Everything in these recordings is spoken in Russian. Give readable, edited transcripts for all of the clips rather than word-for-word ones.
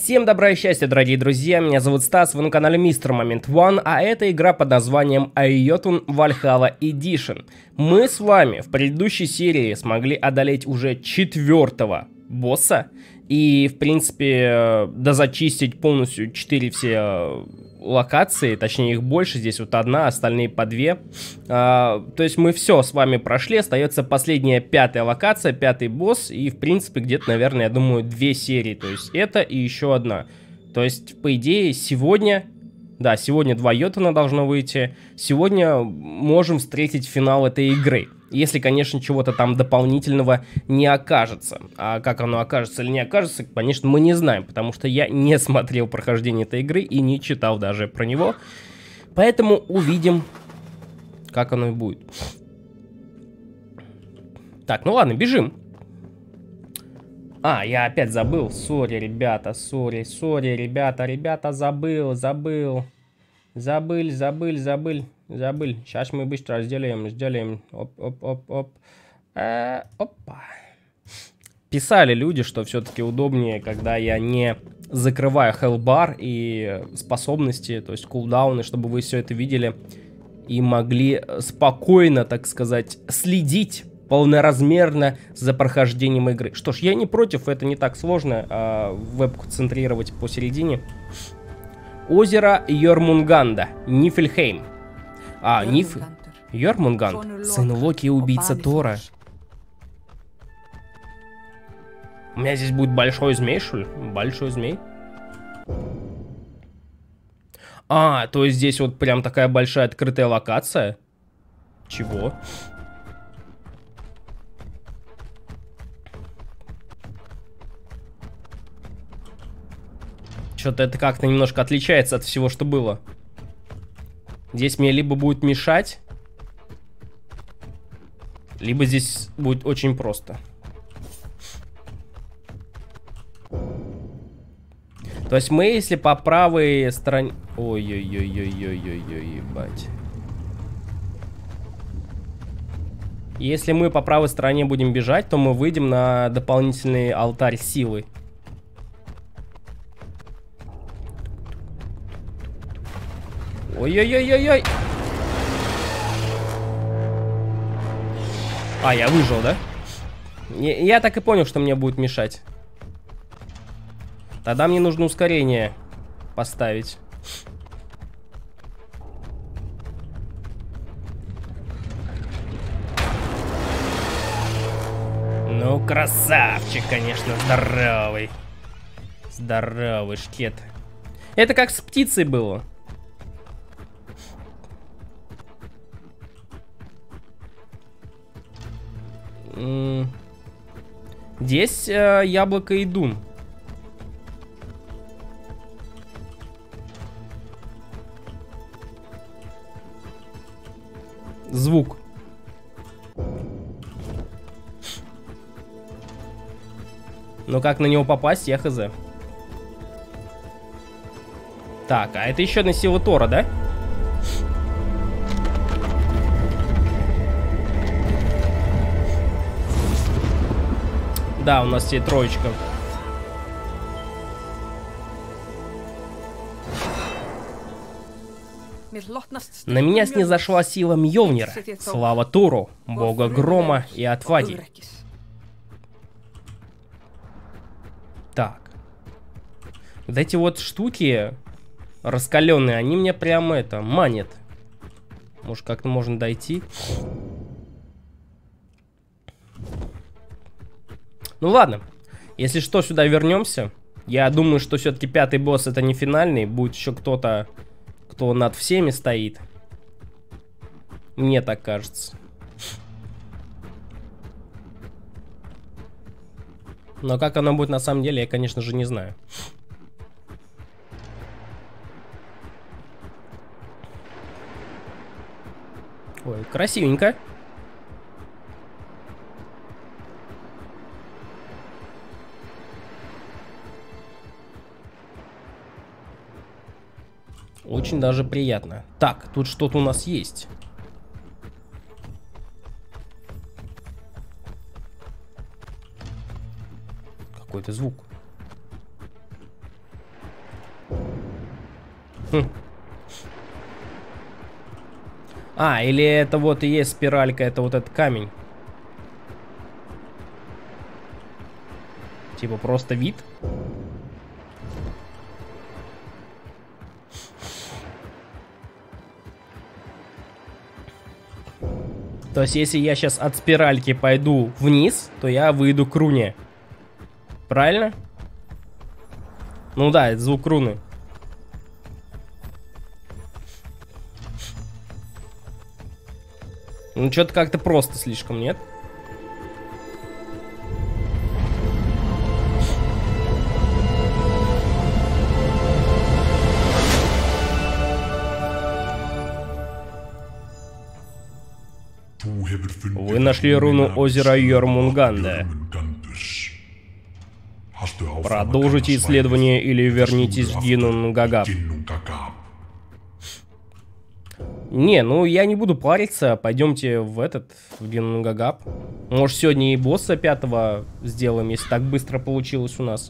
Всем добра и счастья, дорогие друзья, меня зовут Стас, вы на канале Mr. Moment One, а это игра под названием Айотун Valhalla Edition. Мы с вами в предыдущей серии смогли одолеть уже 4-го босса и, в принципе, дозачистить полностью 4 все локации, точнее их больше, здесь вот одна, остальные по 2. То есть мы все с вами прошли, остается последняя 5-я локация, 5-й босс и, в принципе, где-то, наверное, я думаю, 2 серии, то есть это и еще одна. То есть, по идее, сегодня, да, сегодня 2 Йотуна должно выйти, сегодня можем встретить финал этой игры. Если, конечно, чего-то там дополнительного не окажется. А как оно окажется или не окажется, конечно, мы не знаем, потому что я не смотрел прохождение этой игры и не читал даже про него. Поэтому увидим, как оно и будет. Так, ну ладно, бежим. А, я опять забыл. Сори, ребята, сори, ребята, забыл. Забыл. Сейчас мы быстро сделаем. Оп. Опа. Писали люди, что все-таки удобнее, когда я не закрываю хеллбар и способности, то есть кулдауны, чтобы вы все это видели и могли спокойно, так сказать, следить полноразмерно за прохождением игры. Что ж, я не против, это не так сложно вебку центрировать посередине. Озеро Йормунганда, Нифельхейм. Йормунганд, сын Локи и убийца Тора. У меня здесь будет большой змей, что ли? Большой змей. А, то есть здесь вот прям такая большая открытая локация. Чего? Что-то это как-то немножко отличается от всего, что было. Здесь мне либо будет мешать, либо здесь будет очень просто. То есть мы, если по правой стороне... Ой-ой-ой-ой-ой-ой-ой, ебать. Если мы по правой стороне будем бежать, то мы выйдем на дополнительный алтарь силы. Ой-ой-ой-ой-ой. А, я выжил, да? Я так и понял, что мне будет мешать. Тогда мне нужно ускорение поставить. Ну, красавчик, конечно, здоровый. Здоровый шкет. Это как с птицей было. Здесь яблоко и дун. Звук. Но как на него попасть, я хз. Так, а это еще одна сила Тора, да? Да, у нас есть троечка. На меня снизошла сила Мьёльнира. Слава Тору, бога грома и отваги. Так. Вот эти вот штуки раскаленные, они мне прямо это манят. Может, как-то можно дойти. Ну ладно, если что, сюда вернемся. Я думаю, что все-таки 5-й босс это не финальный. Будет еще кто-то, кто над всеми стоит. Мне так кажется. Но как оно будет на самом деле, я, конечно же, не знаю. Ой, красивенько. Очень даже приятно. Так, тут что-то у нас есть. Какой-то звук. А, или это вот и есть спиралька, это вот этот камень. Типа просто вид. То есть, если я сейчас от спиральки пойду вниз, то я выйду к руне. Правильно? Ну да, это звук руны. Ну, что-то как-то просто слишком, нет? Вы нашли руну озера Йормунганда. Продолжите исследование или вернитесь в Гинунгагап. Не, ну я не буду париться. Пойдемте в Гинунгагап. Может, сегодня и босса 5-го сделаем, если так быстро получилось у нас.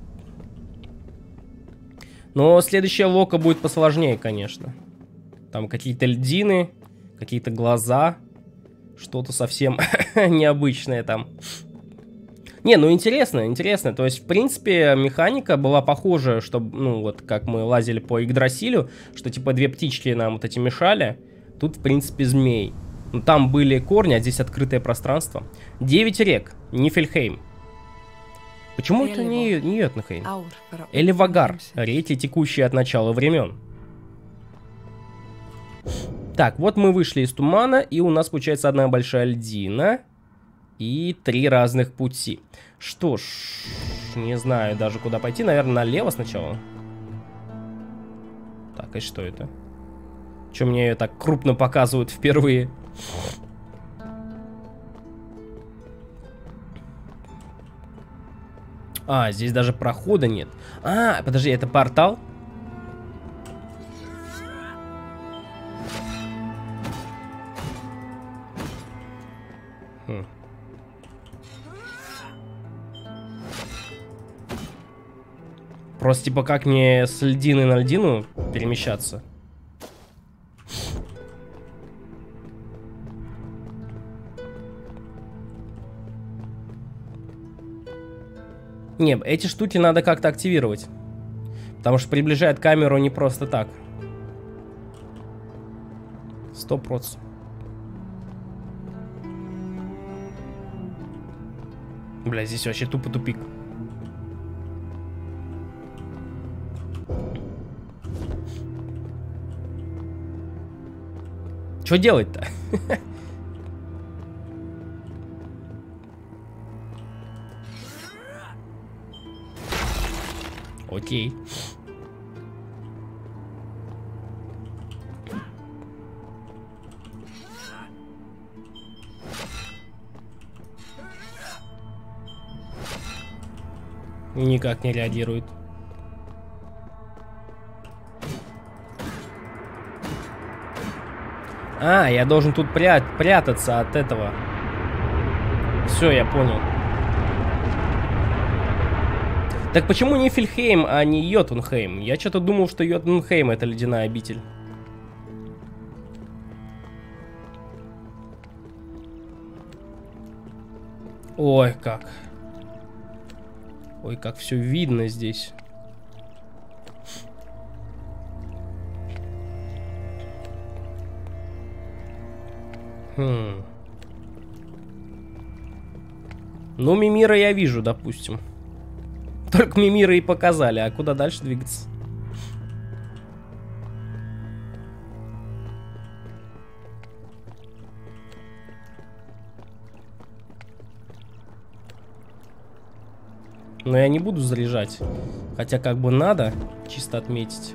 Но следующая лока будет посложнее, конечно. Там какие-то льдины, какие-то глаза. Что-то совсем необычное там. Не, ну интересно, интересно. То есть, в принципе, механика была похожа, что, ну, вот как мы лазили по Игдрасилю, что типа две птички нам вот эти мешали. Тут, в принципе, змей. Ну, там были корни, а здесь открытое пространство. 9 рек. Нифельхейм. Почему это не Йотунхейм? Эливагар. Реки, текущие от начала времен. Так, вот мы вышли из тумана, и у нас получается одна большая льдина и 3 разных пути. Что ж, не знаю даже куда пойти. Наверное, налево сначала. Так, и что это? Че мне ее так крупно показывают впервые? А, здесь даже прохода нет. А, подожди, это портал? Просто типа как мне с льдины на льдину перемещаться? Не, эти штуки надо как-то активировать. Потому что приближает камеру не просто так. 100%. Бля, здесь вообще тупо тупик. Что делать-то? Окей. Никак не реагирует. А, я должен тут прятаться от этого. Все, я понял. Так почему не Нифельхейм, а не Йотунхейм? Я что-то думал, что Йотунхейм это ледяная обитель. Ой, как. Ой, как все видно здесь. Ну, Мимира я вижу, допустим. Только Мимира и показали, а куда дальше двигаться? Но я не буду заряжать. Хотя как бы надо чисто отметить.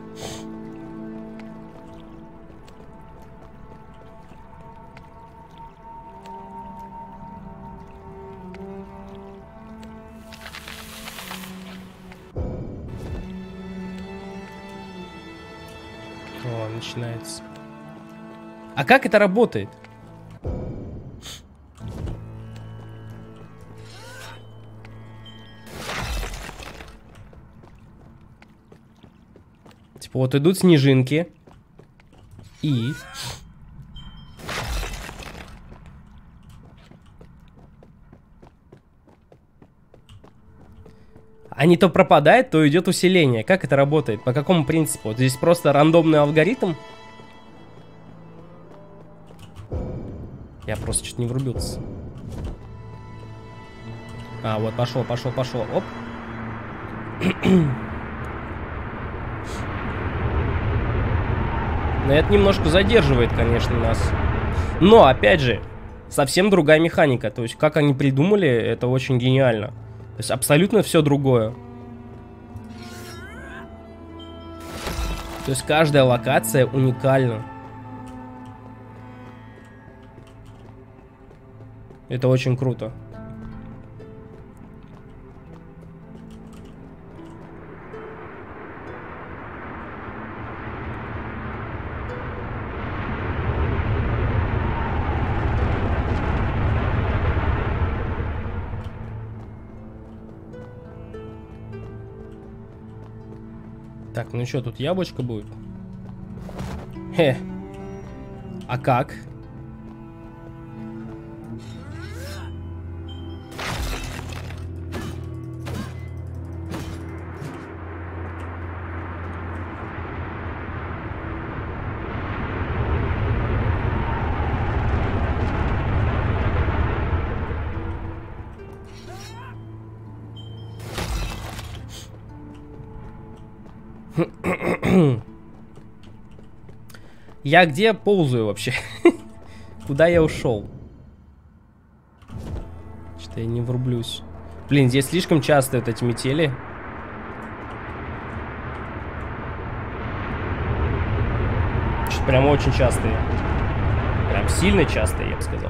О, начинается. А как это работает? Вот идут снежинки. И... Они то пропадают, то идет усиление. Как это работает? По какому принципу? Вот здесь просто рандомный алгоритм? Я просто чуть не врубился. А, вот, пошел. Оп. Но это немножко задерживает, конечно, нас. Но, опять же, совсем другая механика. То есть, как они придумали, это очень гениально. То есть, абсолютно все другое. То есть, каждая локация уникальна. Это очень круто. Так, ну что, тут яблочко будет? Хе. А как? Я где ползаю вообще? Куда я ушел? Что-то я не врублюсь. Блин, здесь слишком часто вот эти метели. Что-то прям очень частые. Прям сильно частые, я бы сказал.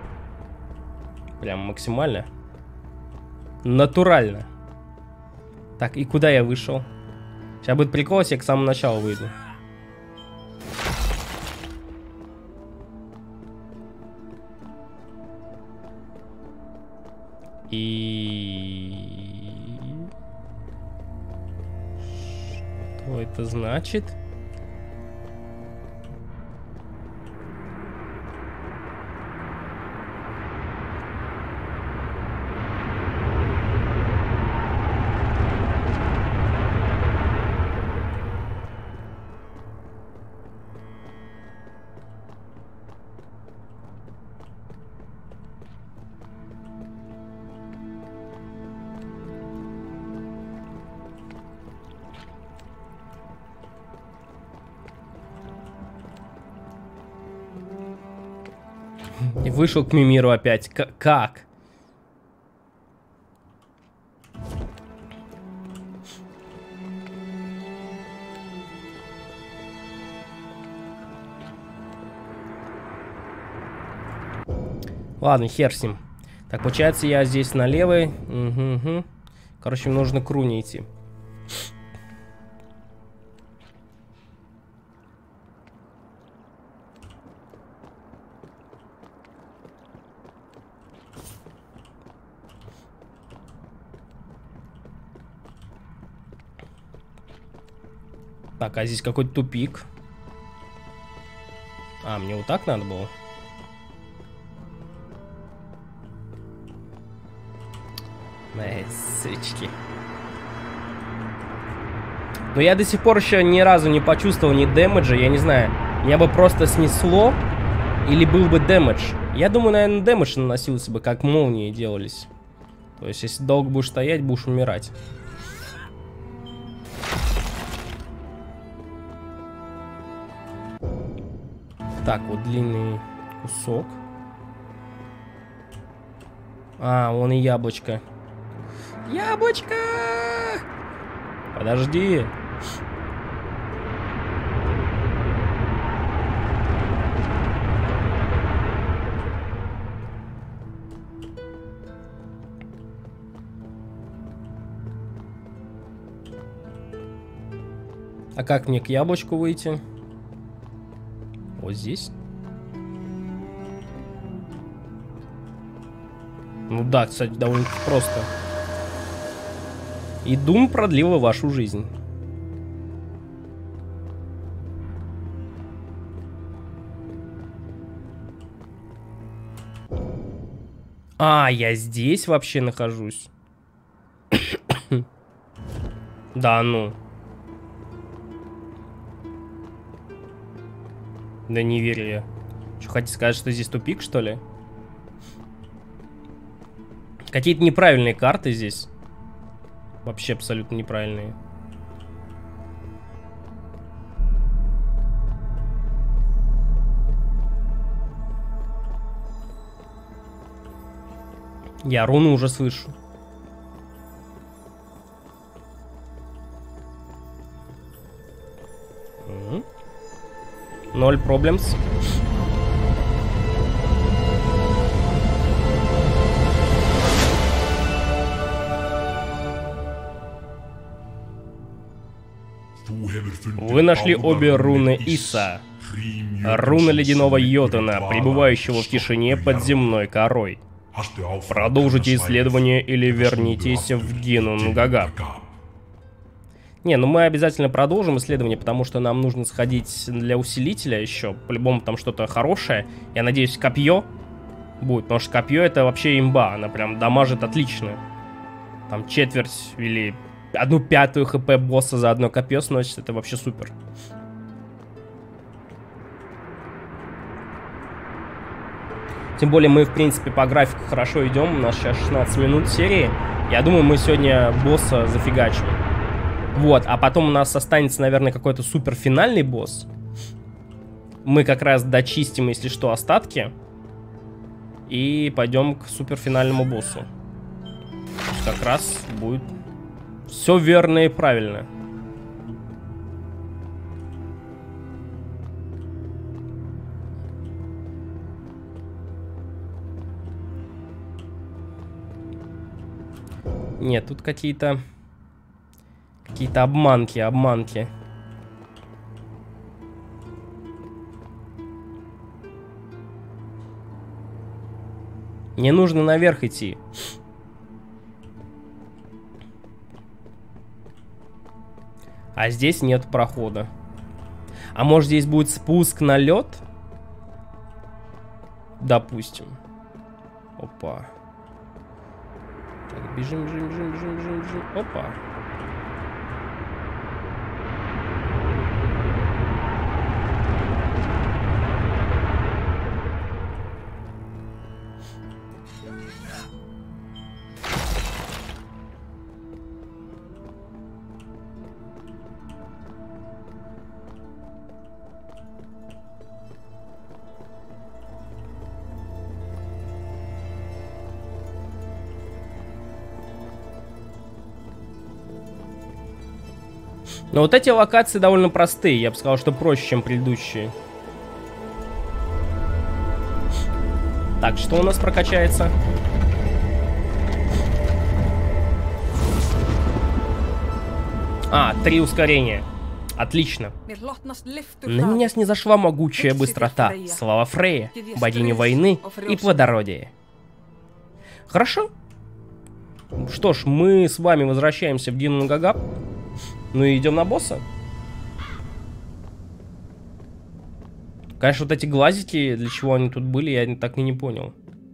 Прям максимально. Натурально. Так, и куда я вышел? Сейчас будет прикол, если я к самому началу выйду. И... Что это значит? И вышел к Мимиру опять. Как? Ладно, хер с ним. Так, получается, я здесь на левой. Угу. Короче, нужно к руне идти. Так, а здесь какой-то тупик. А, мне вот так надо было? Эй, сычки. Но я до сих пор еще ни разу не почувствовал ни дэмэджа, я не знаю. Меня бы просто снесло, или был бы дэмэдж. Я думаю, наверное, дэмэдж наносился бы, как молнии делались. То есть, если долго будешь стоять, будешь умирать. Так, вот длинный кусок. А, вон и яблочко. Яблочко! Подожди. А как мне к яблочку выйти? Вот здесь? Ну да, кстати, довольно просто. И Doom продлила вашу жизнь. А, я здесь вообще нахожусь. Да ну. Да не верю я. Что, хотите сказать, что здесь тупик, что ли? Какие-то неправильные карты здесь. Вообще абсолютно неправильные. Я руну уже слышу. Ноль проблемс. Вы нашли обе руны Иса. Руна ледяного Йотуна, пребывающего в тишине под земной корой. Продолжите исследование или вернитесь в Гинунгагап. Не, ну мы обязательно продолжим исследование, потому что нам нужно сходить для усилителя еще. По-любому там что-то хорошее. Я надеюсь, копье будет, потому что копье это вообще имба. Она прям дамажит отлично. Там четверть или 1/5 хп босса за одно копье сносит. Это вообще супер. Тем более мы, в принципе, по графику хорошо идем. У нас сейчас 16 минут серии. Я думаю, мы сегодня босса зафигачим. Вот, а потом у нас останется, наверное, какой-то супер финальный босс. Мы как раз дочистим, если что, остатки. И пойдем к суперфинальному боссу. Как раз будет все верно и правильно. Нет, тут какие-то обманки. Не нужно наверх идти. А здесь нет прохода. А может здесь будет спуск на лед? Допустим. Опа. Так, бежим. Опа. Но вот эти локации довольно простые. Я бы сказал, что проще, чем предыдущие. Так, что у нас прокачается? А, 3 ускорения. Отлично. На меня снизошла могучая быстрота. Слава Фрейе, богине войны и плодородия. Хорошо. Что ж, мы с вами возвращаемся в Гинунгагап. Ну и идем на босса. Конечно, вот эти глазики, для чего они тут были, я так и не понял.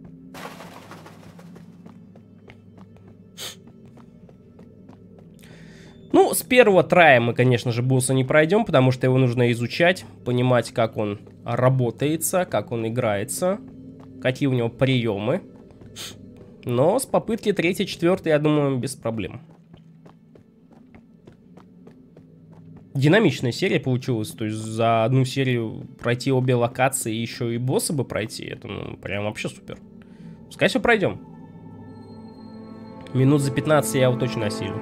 Ну, с первого трая мы, конечно же, босса не пройдем, потому что его нужно изучать, понимать, как он работается, как он играется, какие у него приемы. Но с попытки 3-4, я думаю, без проблем. Динамичная серия получилась, то есть за одну серию пройти обе локации и еще и босса бы пройти, это ну, прям вообще супер. Пускай все пройдем. Минут за 15 я его точно осилю.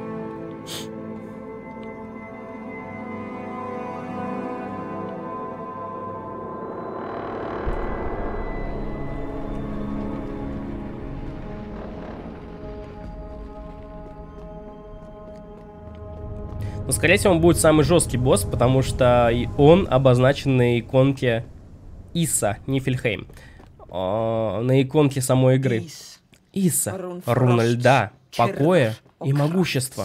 Но, скорее всего, он будет самый жесткий босс, потому что он обозначен на иконке Иса, Нифельхейм. На иконке самой игры. Иса, руна льда, покоя и могущества.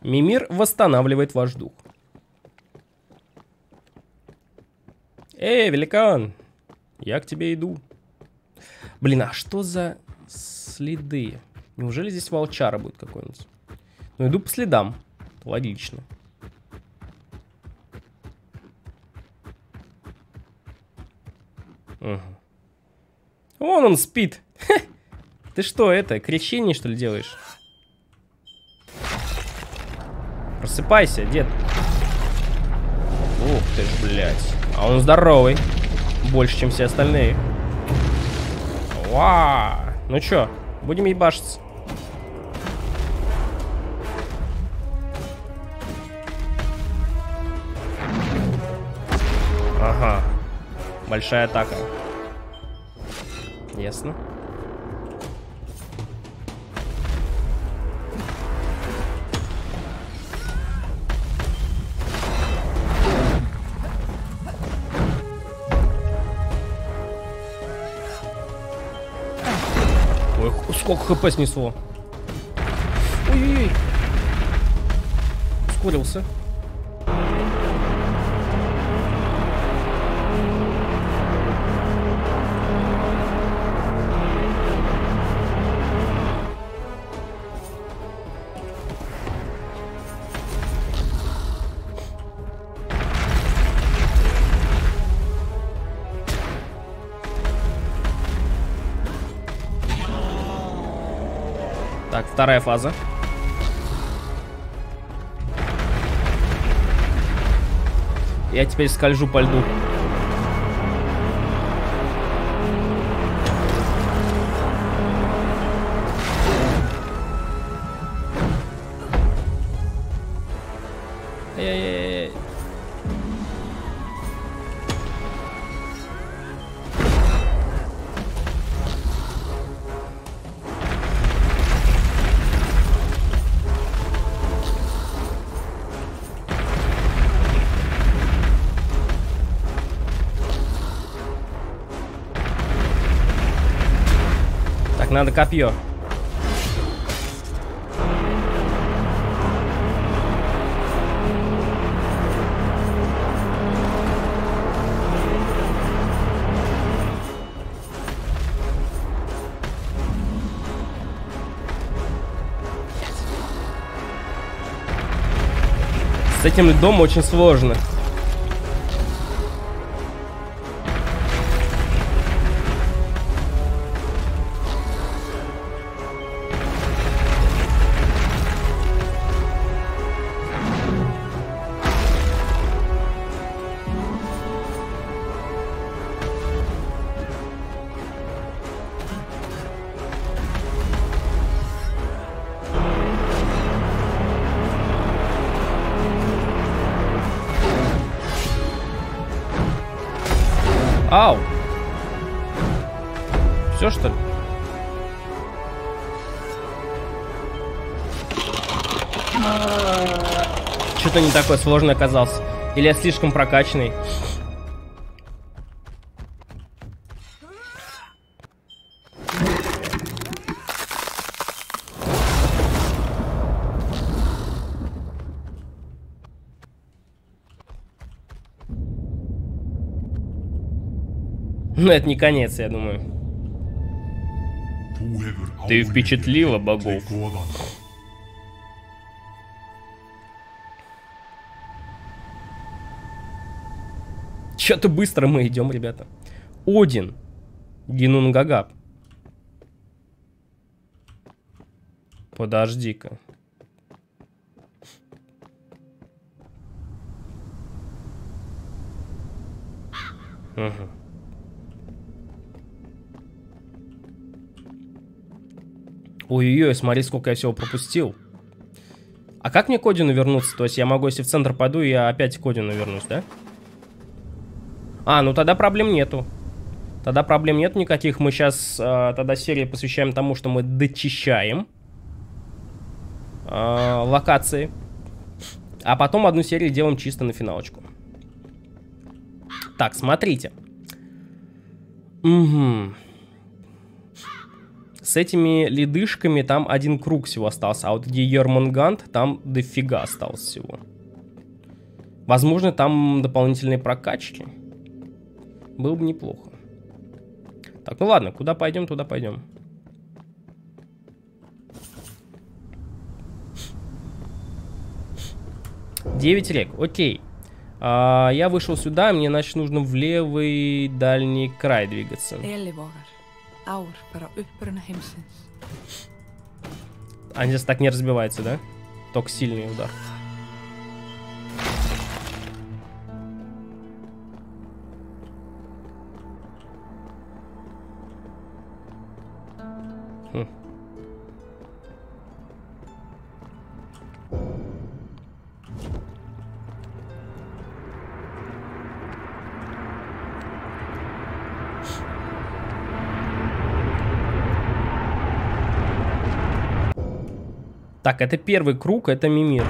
Мимир восстанавливает ваш дух. Эй, великан! Я к тебе иду. Блин, а что за следы? Неужели здесь волчара будет какой-нибудь? Ну, иду по следам. Логично. Угу. Вон он спит. Ха! Ты что, это, крещение, что ли, делаешь? Просыпайся, дед. Ух ты ж, блядь. А он здоровый. Больше, чем все остальные. Вау. Ну чё, будем ебашиться. Ага. Большая атака. Ясно. Ой, сколько хп снесло. Ой-ой-ой. Ускорился. Так, вторая фаза. Я теперь скольжу по льду. Ай-яй-яй-яй. Так, надо копье. С этим льдом очень сложно. Ау! Все, что ли? Что-то не такой сложный оказался. Или я слишком прокачанный. Но это не конец, я думаю. Ты впечатлила богов. Что-то быстро мы идем, ребята. Один. Гинунгагап. Подожди-ка. Угу. Ой-ой-ой, смотри, сколько я всего пропустил. А как мне к Одину вернуться? То есть я могу, если в центр пойду, я опять к Одину вернусь, да? А, ну тогда проблем нету. Тогда проблем нет никаких. Мы сейчас тогда серию посвящаем тому, что мы дочищаем локации. А потом одну серию делаем чисто на финалочку. Так, смотрите. Угу. с этими ледышками там один круг всего остался. А вот где Йормунгант, там дофига осталось всего. Возможно, там дополнительные прокачки. Было бы неплохо. Так, ну ладно, куда пойдем, туда пойдем. Девять рек, окей. Я вышел сюда, мне, значит, нужно в левый дальний край двигаться. Они здесь так не разбиваются, да? Только сильный удар. Так, это первый круг, это Мимир.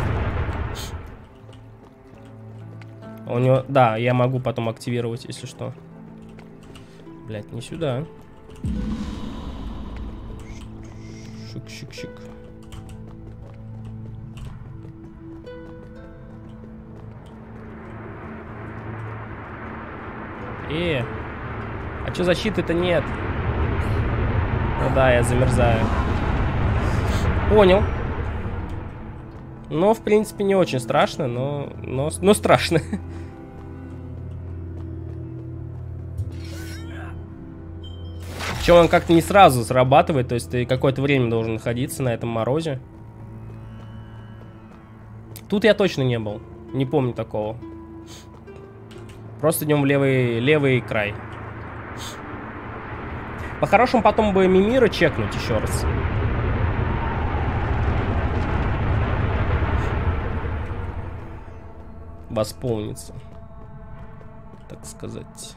У него, да, я могу потом активировать, если что. Блять, не сюда. Шик-шик-шик. А чё защиты-то нет? Ну да, я замерзаю. Понял. Но, в принципе, не очень страшно, но страшно. Причем он как-то не сразу срабатывает, то есть ты какое-то время должен находиться на этом морозе. Тут я точно не был, не помню такого. Просто идем в левый край. По-хорошему потом бы Мимира чекнуть еще раз. Восполнится, так сказать.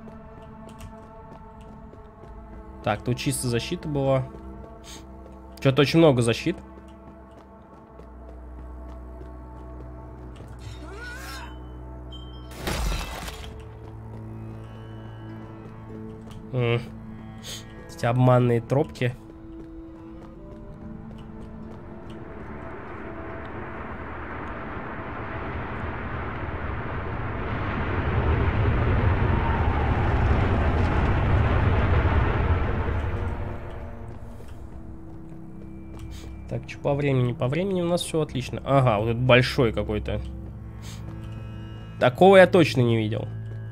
Так, тут чисто защита была. Что-то очень много защит. Эти обманные тропки. Так, что по времени? По времени у нас все отлично. Ага, вот этот большой какой-то. Такого я точно не видел.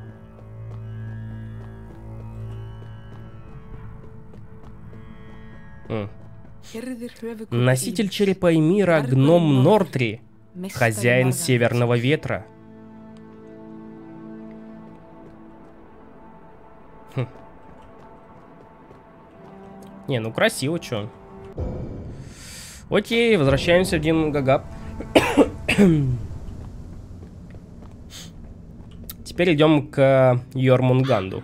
Носитель черепа Эмира, гном Нортри, хозяин Северного Ветра. Не, ну красиво, чё. Окей, возвращаемся в Дин Гагап. Теперь идем к Йормунганду.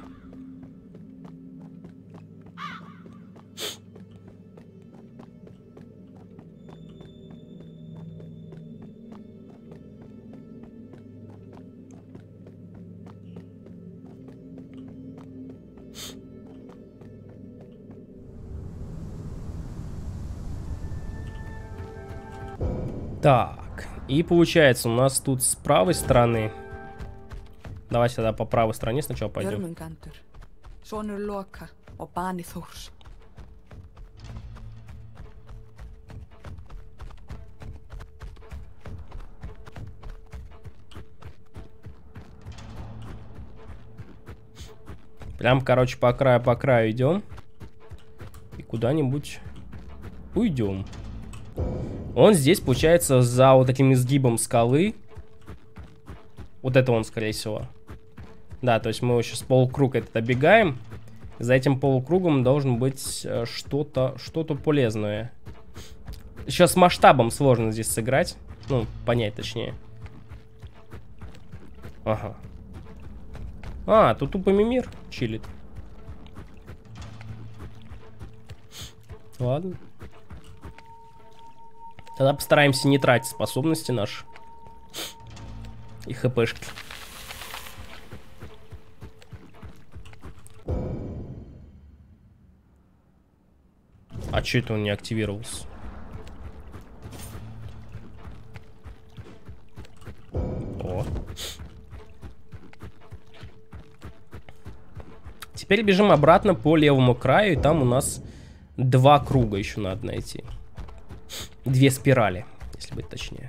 Так, и получается у нас тут с правой стороны. Давайте тогда по правой стороне сначала пойдем. Прям, короче, по краю идем. И куда-нибудь уйдем. Он здесь, получается, за вот этим изгибом скалы. Вот это он, скорее всего. Да, то есть мы сейчас полукруг этот оббегаем. За этим полукругом должен быть что-то полезное. Сейчас с масштабом сложно здесь сыграть. Ну, понять точнее. Ага. А, тут тупо Мимир чилит. Ладно. Тогда постараемся не тратить способности наши. И хпшки. А чё это он не активировался? О. Теперь бежим обратно по левому краю, и там у нас 2 круга еще надо найти. 2 спирали, если быть точнее.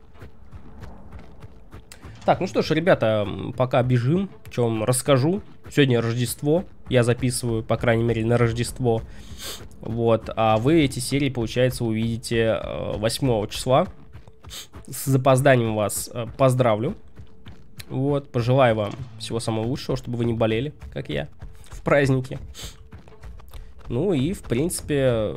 Так, ну что ж, ребята, пока бежим, что вам расскажу. Сегодня Рождество, я записываю, по крайней мере, на Рождество. Вот, а вы эти серии, получается, увидите 8 числа. С запозданием вас поздравлю. Вот, пожелаю вам всего самого лучшего, чтобы вы не болели, как я, в празднике. Ну и, в принципе,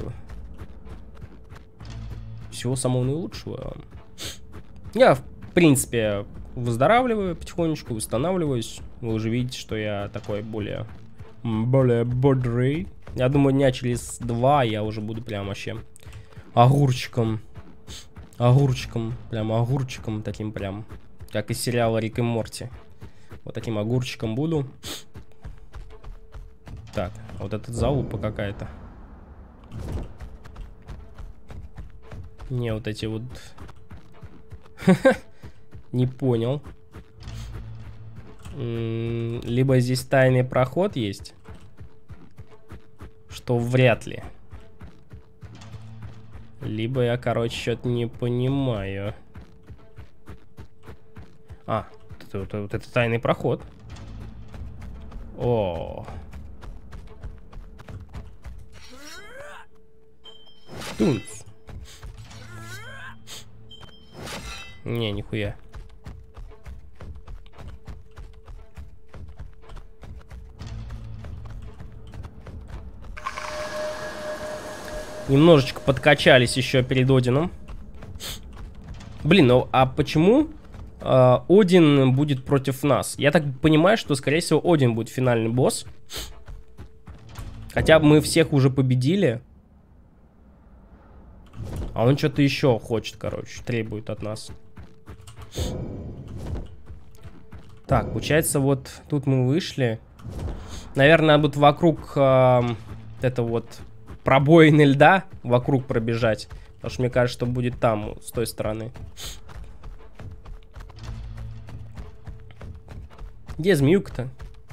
всего самого наилучшего. Я, в принципе, выздоравливаю потихонечку, восстанавливаюсь. Вы уже видите, что я такой более бодрый. Я думаю, дня через 2 я уже буду прям вообще огурчиком. Огурчиком, прям огурчиком таким прям. Как из сериала Рик и Морти. Вот таким огурчиком буду. Так, вот этот залупа какая-то. Не, вот эти вот... Не понял. Либо здесь тайный проход есть, что вряд ли. Либо я, короче, что-то не понимаю. А, вот это тайный проход. О. Тунц. Не, нихуя. Немножечко подкачались еще перед Одином. Блин, ну а почему Один будет против нас? Я так понимаю, что, скорее всего, Один будет финальный босс. Хотя мы всех уже победили. А он что-то еще хочет, короче, требует от нас. Так, получается, вот тут мы вышли. Наверное, надо будет вокруг это вот пробоины льда вокруг пробежать. Потому что мне кажется, что будет там, с той стороны. Где змеюка-то?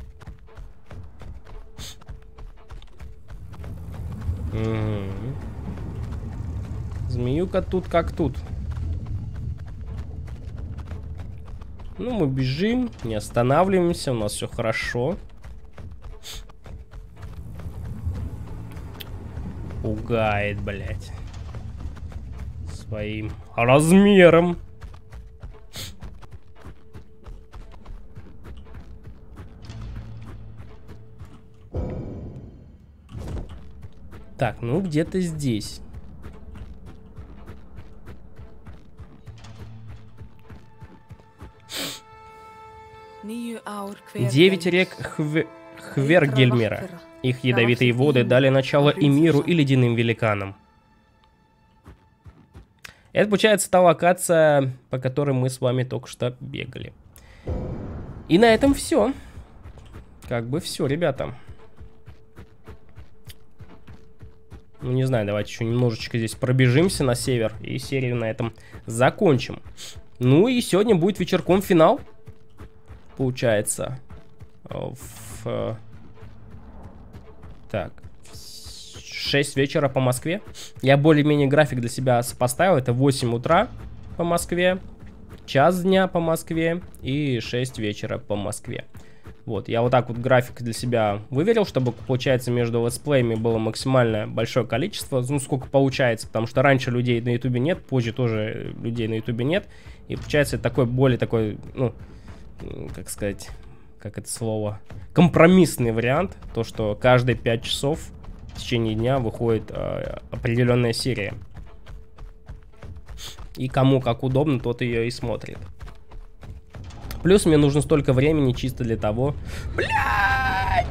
Змеюка тут как тут. Ну, мы бежим, не останавливаемся, у нас все хорошо. Пугает, блядь. Своим размером. Так, ну где-то здесь. 9 рек Хвергельмира. Их ядовитые воды дали начало и миру, и ледяным великанам. Это, получается, та локация, по которой мы с вами только что бегали. И на этом все. Как бы все, ребята. Ну, не знаю, давайте еще немножечко здесь пробежимся на север. И серию на этом закончим. Ну и сегодня будет вечерком финал. Получается. Так. 6 вечера по Москве. Я более-менее график для себя поставил. Это 8 утра по Москве, час дня по Москве и 6 вечера по Москве. Вот, я вот так вот график для себя выверил, чтобы, получается, между летсплеями было максимально большое количество. Ну, сколько получается, потому что раньше людей на ютубе нет, позже тоже людей на ютубе нет. И получается такой более такой, ну, как сказать, как это слово, компромиссный вариант. То, что каждые 5 часов в течение дня выходит определенная серия. И кому как удобно, тот ее и смотрит. Плюс мне нужно столько времени чисто для того... Блядь!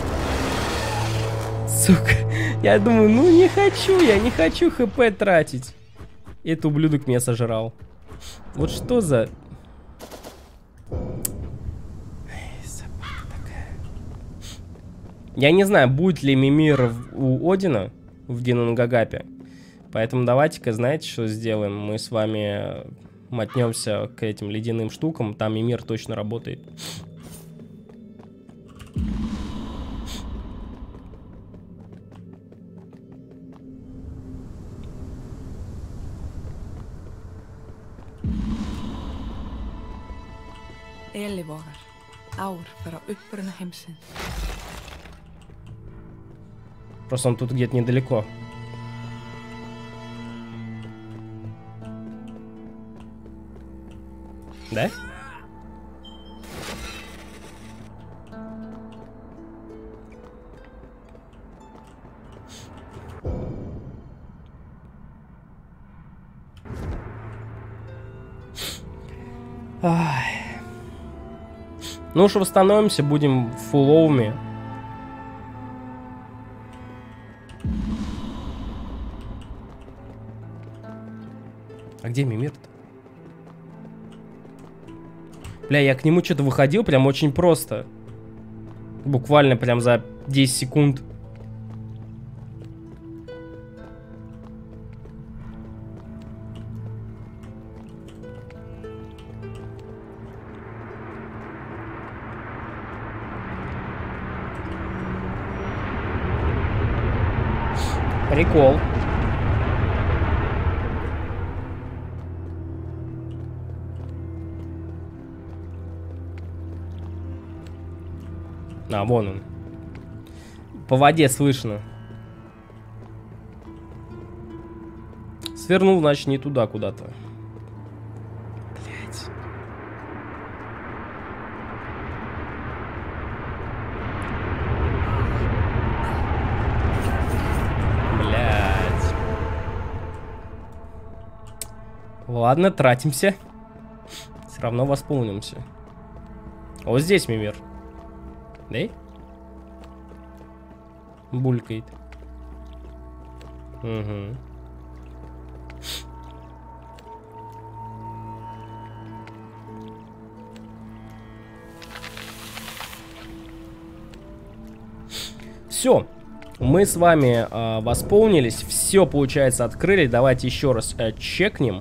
Сука. Я думаю, ну не хочу, я не хочу хп тратить. Этот ублюдок меня сожрал. Вот что за... Я не знаю, будет ли Мимир у Одина. в Динангагапе. Поэтому давайте-ка, знаете, что сделаем? Мы с вами мотнемся к этим ледяным штукам. Там и мир точно работает. Eilífvogar, ár frá uppruna heimsins. Просто он тут где-то недалеко. Да? Ай. Ну уж восстановимся, будем фулловыми. А где Мимир-то? Бля, я к нему что-то выходил прям очень просто. Буквально прям за 10 секунд. Прикол. А, вон он. По воде слышно. Свернул, значит, не туда куда-то. Блять. Блять. Ладно, тратимся. Все равно восполнимся. Вот здесь Мимир. Да? Булькает. Угу. Все. Мы с вами восполнились. Все, получается, открыли. Давайте еще раз чекнем.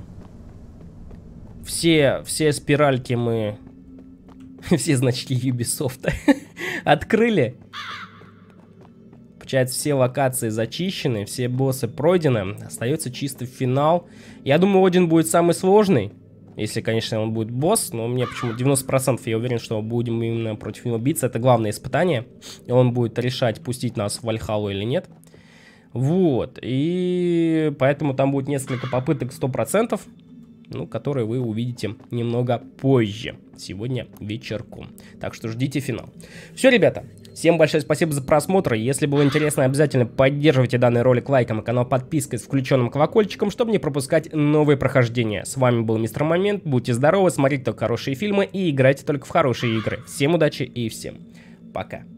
Все спиральки мы... Все значки Ubisoft открыли. Получается, все локации зачищены, все боссы пройдены. Остается чисто финал. Я думаю, Один будет самый сложный. Если, конечно, он будет босс. Но мне почему 90% я уверен, что будем именно против него биться. Это главное испытание. И он будет решать, пустить нас в Вальхаллу или нет. Вот. И поэтому там будет несколько попыток 100%. Ну, которые вы увидите немного позже, сегодня вечерком. Так что ждите финал. Все, ребята, всем большое спасибо за просмотр. Если было интересно, обязательно поддерживайте данный ролик лайком и канал подпиской с включенным колокольчиком, чтобы не пропускать новые прохождения. С вами был Мистер Момент, будьте здоровы, смотрите только хорошие фильмы и играйте только в хорошие игры. Всем удачи и всем пока.